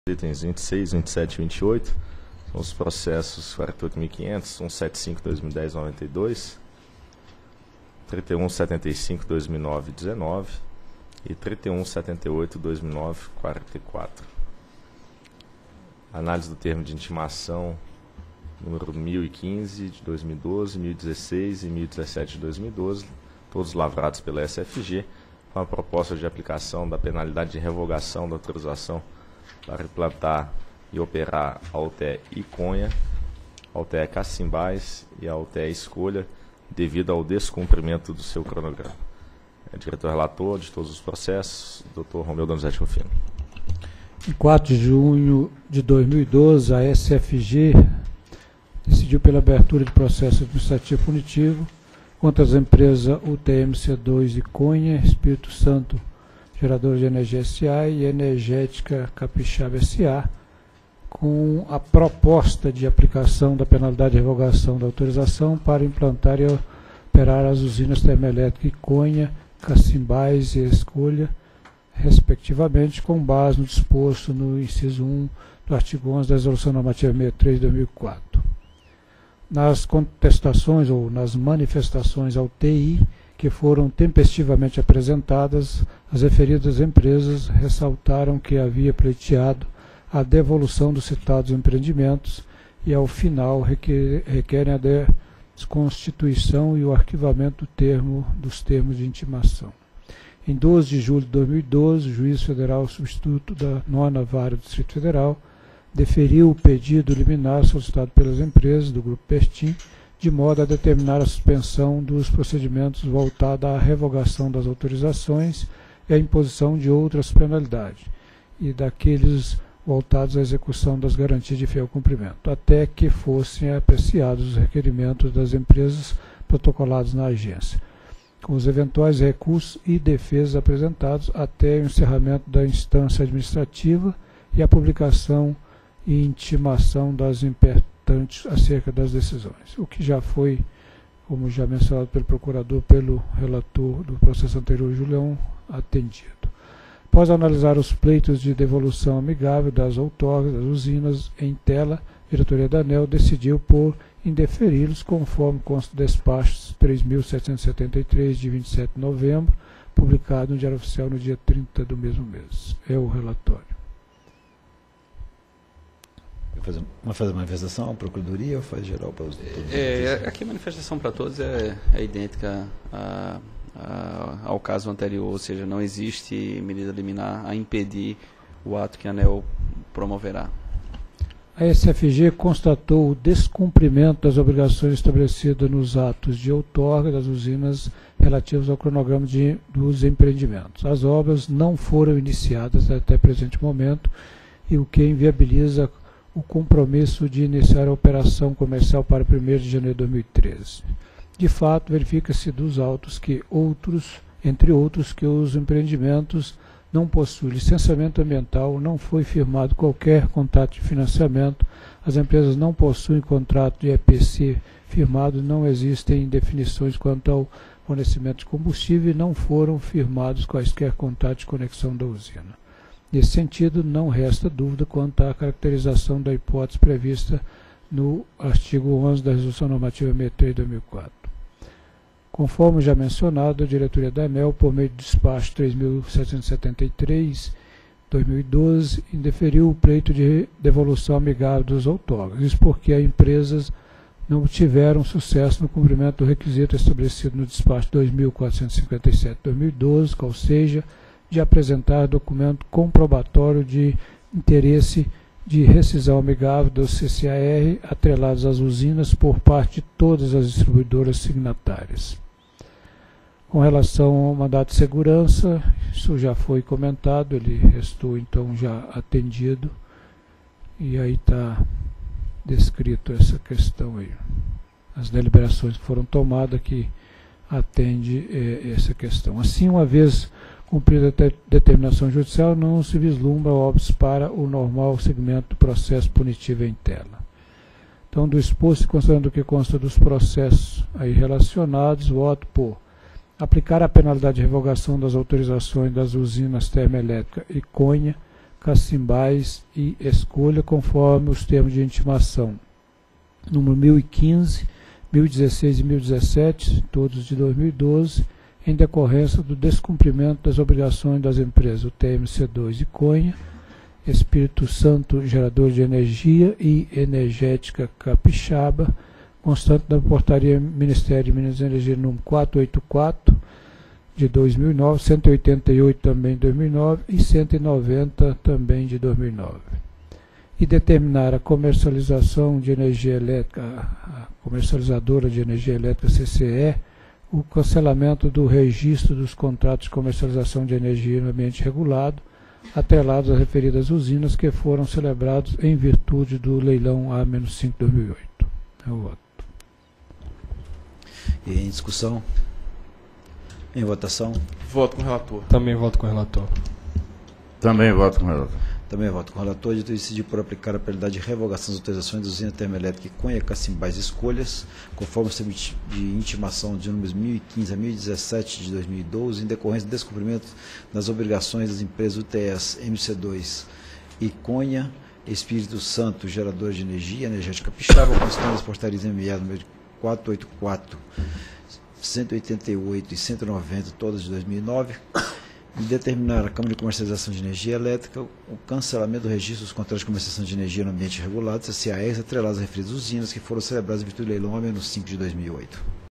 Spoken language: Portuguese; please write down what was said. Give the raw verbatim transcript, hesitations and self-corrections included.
itens vinte e seis, vinte e sete e vinte e oito, são os processos quarenta e oito mil e quinhentos, cento e setenta e cinco, dois mil e dez, noventa e dois, trinta e um, setenta e cinco, dois mil e nove, dezenove e trinta e um, setenta e oito, dois mil e nove, quarenta e quatro. Análise do termo de intimação número mil e quinze de dois mil e doze, mil e dezesseis e mil e dezessete de dois mil e doze, todos lavrados pela S F G, com a proposta de aplicação da penalidade de revogação da autorização para implantar e operar a U T E Iconha, a U T E Cacimbás e a U T E Escolha, devido ao descumprimento do seu cronograma. É diretor relator de todos os processos, doutor Romeu Donizete Rufino. Em quatro de junho de dois mil e doze, a S F G decidiu pela abertura de processo administrativo punitivo contra as empresas U T M C dois Iconha, Espírito Santo Geradora de Energia S A e Energética Capixaba S A, com a proposta de aplicação da penalidade de revogação da autorização para implantar e operar as usinas termoelétricas Iconha, Cacimbás e Escolha, respectivamente, com base no disposto no inciso um do artigo onze da Resolução Normativa sessenta e três de dois mil e quatro. Nas contestações ou nas manifestações ao T I que foram tempestivamente apresentadas, as referidas empresas ressaltaram que havia pleiteado a devolução dos citados empreendimentos e, ao final, requer, requerem a desconstituição e o arquivamento do termo, dos termos de intimação. Em doze de julho de dois mil e doze, o juiz federal substituto da nona Vara do Distrito Federal deferiu o pedido liminar solicitado pelas empresas do Grupo Perstim, de modo a determinar a suspensão dos procedimentos voltados à revogação das autorizações e à imposição de outras penalidades, e daqueles voltados à execução das garantias de fiel cumprimento, até que fossem apreciados os requerimentos das empresas protocolados na agência, com os eventuais recursos e defesas apresentados até o encerramento da instância administrativa e a publicação e intimação das impertantes acerca das decisões, o que já foi, como já mencionado pelo procurador, pelo relator do processo anterior, Julião, atendido. Após analisar os pleitos de devolução amigável das outorgas das usinas em tela, a diretoria da ANEEL decidiu por indeferi-los conforme consta do despacho três mil setecentos e setenta e três, de vinte e sete de novembro, publicado no Diário Oficial no dia trinta do mesmo mês. É o relatório. Fazer uma, fazer uma manifestação à Procuradoria ou faz geral para os todos? É, aqui a manifestação para todos é, é idêntica a, a, ao caso anterior, ou seja, não existe medida liminar a impedir o ato que a ANEEL promoverá. A S F G constatou o descumprimento das obrigações estabelecidas nos atos de outorga das usinas relativos ao cronograma de, dos empreendimentos. As obras não foram iniciadas até o presente momento, e o que inviabiliza o compromisso de iniciar a operação comercial para primeiro de janeiro de dois mil e treze. De fato, verifica-se dos autos que outros, entre outros, que os empreendimentos não possuem licenciamento ambiental, não foi firmado qualquer contrato de financiamento, as empresas não possuem contrato de E P C firmado, não existem definições quanto ao fornecimento de combustível e não foram firmados quaisquer contratos de conexão da usina. Nesse sentido, não resta dúvida quanto à caracterização da hipótese prevista no artigo onze da Resolução Normativa sessenta e três de dois mil e quatro. Conforme já mencionado, a diretoria da ANEEL, por meio do despacho três mil setecentos e setenta e três de dois mil e doze, indeferiu o pleito de devolução amigável dos outorgas. Isso porque as empresas não tiveram sucesso no cumprimento do requisito estabelecido no despacho dois mil quatrocentos e cinquenta e sete de dois mil e doze, qual seja, de apresentar documento comprobatório de interesse de rescisão amigável do C C A R atrelados às usinas por parte de todas as distribuidoras signatárias. Com relação ao mandato de segurança, isso já foi comentado, ele restou então já atendido, e aí está descrito essa questão aí. As deliberações que foram tomadas que atende eh, essa questão. Assim, uma vez cumprida a determinação judicial, não se vislumbra óbitos para o normal segmento do processo punitivo em tela. Então, do exposto, considerando o que consta dos processos aí relacionados, voto por aplicar a penalidade de revogação das autorizações das usinas termoelétricas Iconha, Cacimbais e Escolha, conforme os termos de intimação número mil e quinze, mil e dezesseis e mil e dezessete, todos de dois mil e doze, em decorrência do descumprimento das obrigações das empresas U T M C dois e Conha, Espírito Santo Gerador de Energia e Energética Capixaba, constante da portaria Ministério de Minas e Energia número quatrocentos e oitenta e quatro, de dois mil e nove, cento e oitenta e oito também de dois mil e nove e cento e noventa também de dois mil e nove. E determinar a comercialização de energia elétrica, a comercializadora de energia elétrica C C E, o cancelamento do registro dos contratos de comercialização de energia no ambiente regulado, atrelados às referidas usinas que foram celebrados em virtude do leilão A cinco de dois mil e oito. É o voto. E em discussão? Em votação? Voto com o relator. Também voto com o relator. Também voto com o relator. Também voto com o relator. De decidir por aplicar a penalidade de revogação das autorizações da usina termoelétrica Conha, Cacimbais e Escolhas, conforme o sistema de intimação de números mil e quinze a mil e dezessete de dois mil e doze, em decorrência do descumprimento das obrigações das empresas U T S M C dois e Conha, Espírito Santo Gerador de Energia, Energética Capixaba, constando das portarias M E A número quatrocentos e oitenta e quatro, cento e oitenta e oito e cento e noventa, todas de dois mil e nove, e determinar a Câmara de Comercialização de Energia Elétrica o cancelamento do registro dos contratos de comercialização de energia no ambiente regulado, C C A S, atrelados às referidas usinas que foram celebradas em virtude do leilão A cinco de dois mil e oito.